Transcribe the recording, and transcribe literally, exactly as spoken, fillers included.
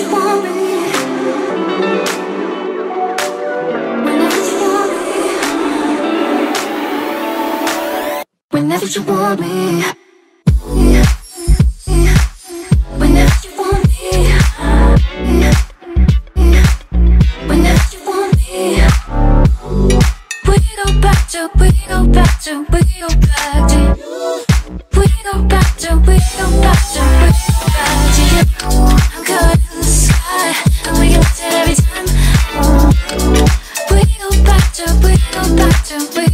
you want me, whenever you want me, whenever you want me. We go back to, we go back to, we go back to, we go back to, we go back to you. I'm caught in the sky, and we get it every time. We go back to, we go back to, we